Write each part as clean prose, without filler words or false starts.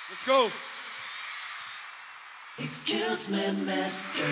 Let's go. Excuse me, mister.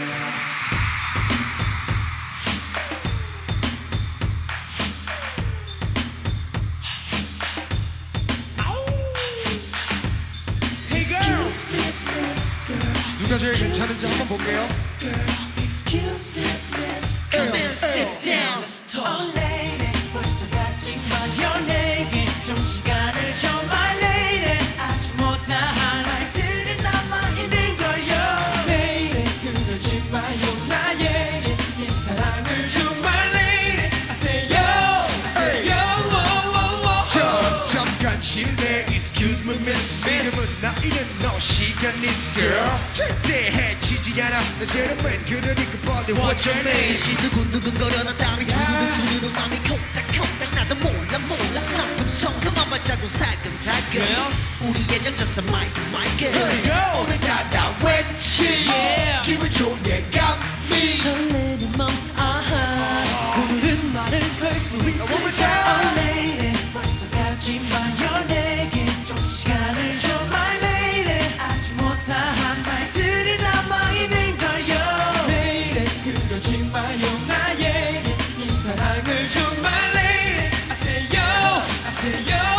Hey girl. 누가 제일 괜찮은지 한번 볼게요. Excuse me, mister. Come and sit down. Oh lady, 벌써 가지 마요 내게 좀 시간을 줘 my lady. 아직 못한 말들이 남아 있는 거요. Lady, 그러지 마요 나에게 이 사랑을 줘 my lady. I say yo, I say yo. 잠깐 실례. Excuse me, miss. 지금은 나이는 너 시간 있어, girl. 절대 해치지 않아. 나 제로맨 그러니까 빨리 What's your name? 두근두근거려나 땀이 주르륵 맘이 콩닥콩닥 나도 몰라 성큼성큼한 발자국 살금살금 우리 예정자서 마이크 오늘 다나 왠지 기분 좋은 예감이 설레는 맘 아하 오늘은 말을 걸 수 있어 Oh lady 벌써 가지 마요 내게 좀 시간을 줘 my lady 아직 못한 말들이 남아있는 걸요 Lady 그러지 마요 나에게 이 사랑을 줘 my lady I say yo I say yo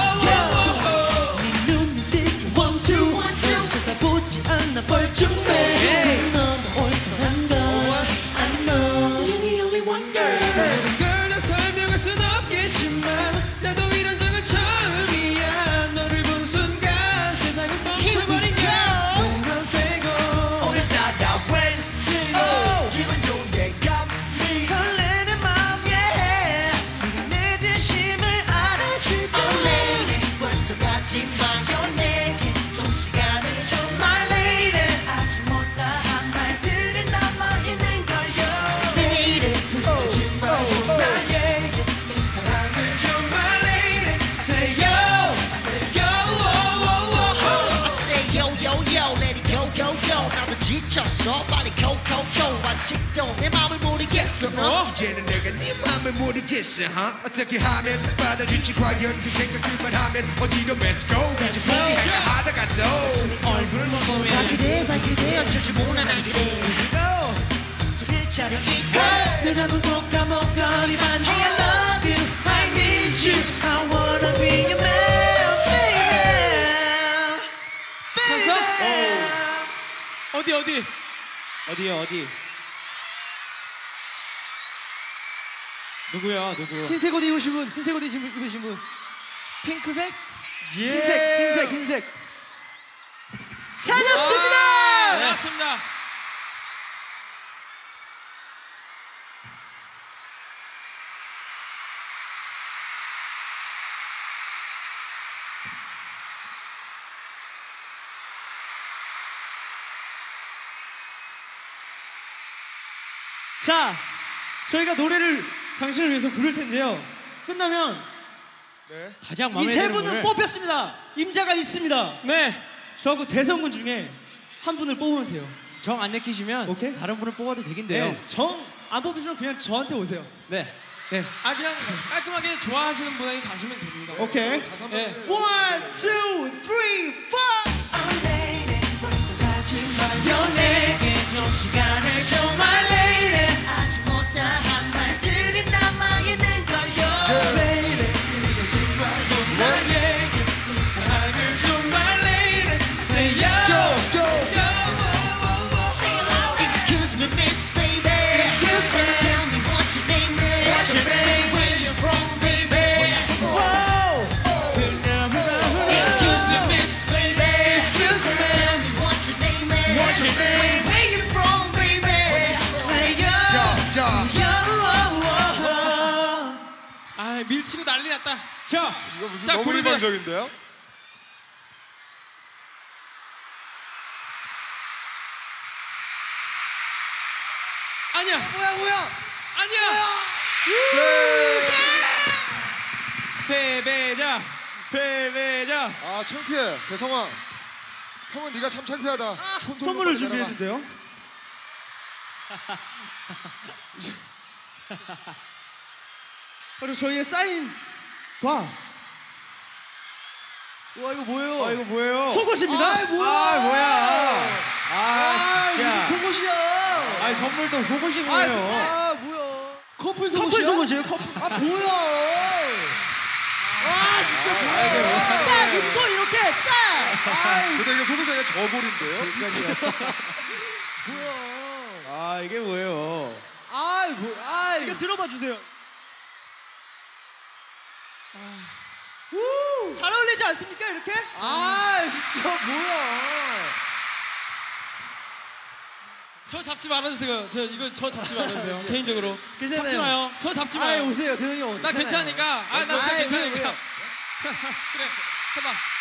네 눈이 띄게 one two 쳐다보지 않아 벌중해 넘어올 거란 걸 I know You're the only one girl 모든 걸 다 설명할 순 없겠지만 나도 이런 적은 처음이야 너를 본 순간 세상은 멈춰버린 girl 빼고 오늘따라 왠지 기분 좋은 예감이 설레는 마음 yeah 네가 내 진심을 알아줄까 Oh lady 벌써 가지 마요 내게 좀 시간을 줘 my lady 아직 못다한 말들이 남아있는 걸요 Lady 그러지 마요 나에게 이 사랑을 줘 my lady I say yo I say yo I say yo yo yo let it go go go 나도 지쳤어 빨리 go go go 아직도 내 맘을 모르겠어 이제는 내가 네 맘을 모르겠어 어떻게 하면 받아줄지 과연 그 생각들만 하면 어디로 let's go 이제 포기할까 하다가도 얼굴만 보면 나 그래 어쩔 몰라 나 그래 스토리를 차려입고 내가 꼭 까먹거리만 해 I love you I need you I wanna be your man baby baby 어디요? 누구야 누구? 흰색 옷 입으신 분, 흰색 옷 입으신 분. 핑크색? 흰색. 찾았습니다! 나왔습니다. 자, 저희가 노래를 당신을 위해서 부를 텐데요. 끝나면 네. 가장 이 마음에 세 드는 분은 분을 뽑혔습니다. 임자가 있습니다. 네. 저하고 대성군 중에 한 분을 뽑으면 돼요. 정 안 내키시면 오케이. 다른 분을 뽑아도 되긴데요. 네. 정 안 뽑히시면 그냥 저한테 오세요. 네. 네. 그냥 깔끔하게 좋아하시는 분에게 가시면 됩니다. 오케이. 다섯 네. 번째. 1, 2, 3, 4. Oh lady 벌써 가지 마요 내게 좀 시간을 줘 my lady 아직 못다한 말들이 남아있는 걸요 Lady 그러지 마요 나에게 이 사랑을 줘 my lady Say yo Say it loud Excuse me miss baby Excuse me Tell me what your name is What's your name Where you from baby Excuse me miss baby Excuse me Tell me what your name is What's your name Where you from baby Say yo 자. 아 밀치고 난리 났다. 자, 이거 무슨 자, 너무 고르세요. 일반적인데요? 아니야. 뭐야? 아니야. 네. 패배자. 아 창피해 대성아. 형은 네가 참 창피하다. 선물을 준비했는데요. 그리고 저희의 사인과 와 이거 뭐예요? 아 이거 뭐예요? 속옷입니다. 아 뭐야? 아 진짜. 속옷이야. 아 선물도 속옷인 거예요. 뭐야? 커플 속옷이야? 아 뭐야? 진짜 뭐야? 딱 입고 이렇게 딱. 근데 이게 속옷이 아니라 저고리인데요? 뭐야? 아 이게 뭐예요? 이거 들어봐 주세요. 잘 어울리지 않습니까 이렇게? 진짜 뭐야? 저 잡지 말아주세요. 저 잡지 말아주세요. 개인적으로. 괜찮아요. 잡지 마요. 저 잡지 마요. 오세요, 대성이 형. 나 괜찮으니까. 나 진짜 아이, 괜찮으니까. 왜요? 그래, 해봐.